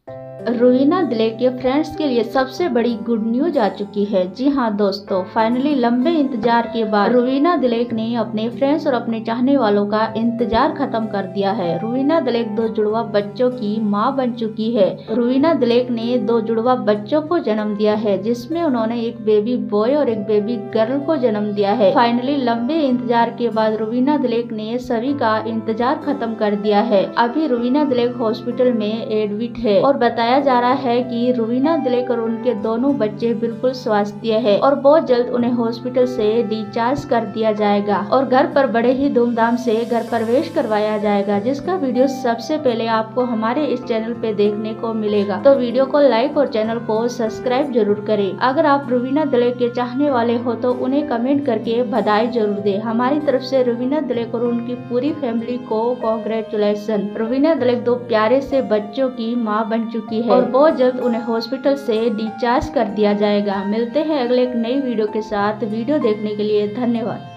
रुवीना दिलेक के फ्रेंड्स के लिए सबसे बड़ी गुड न्यूज आ चुकी है। जी हां दोस्तों, फाइनली लंबे इंतजार के बाद रुवीना दिलेक ने अपने फ्रेंड्स और अपने चाहने वालों का इंतजार खत्म कर दिया है। रुवीना दिलेक 2 जुड़वा बच्चों की मां बन चुकी है। रुवीना दिलेक ने 2 जुड़वा बच्चों को जन्म दिया है, जिसमें उन्होंने एक बेबी बॉय और एक बेबी गर्ल को जन्म दिया है। फाइनली लंबे इंतजार के बाद रुवीना दिलेक ने सभी का इंतजार खत्म कर दिया है। अभी रुवीना दिलेक हॉस्पिटल में एडमिट है और बताया जा रहा है कि रुवीना दिलेक और उनके दोनों बच्चे बिल्कुल स्वस्थ है और बहुत जल्द उन्हें हॉस्पिटल से डिस्चार्ज कर दिया जाएगा और घर पर बड़े ही धूमधाम से घर प्रवेश करवाया जाएगा, जिसका वीडियो सबसे पहले आपको हमारे इस चैनल पे देखने को मिलेगा। तो वीडियो को लाइक और चैनल को सब्सक्राइब जरूर करें। अगर आप रुवीना दिलेक के चाहने वाले हो तो उन्हें कमेंट करके बधाई जरूर दे। हमारी तरफ से रुवीना दिलेक और उनकी पूरी फैमिली को कांग्रेचुलेशन। रुवीना दिलेक 2 प्यारे से बच्चों की माँ बन चुकी है और बहुत जल्द उन्हें हॉस्पिटल से डिस्चार्ज कर दिया जाएगा। मिलते हैं अगले एक नई वीडियो के साथ। वीडियो देखने के लिए धन्यवाद।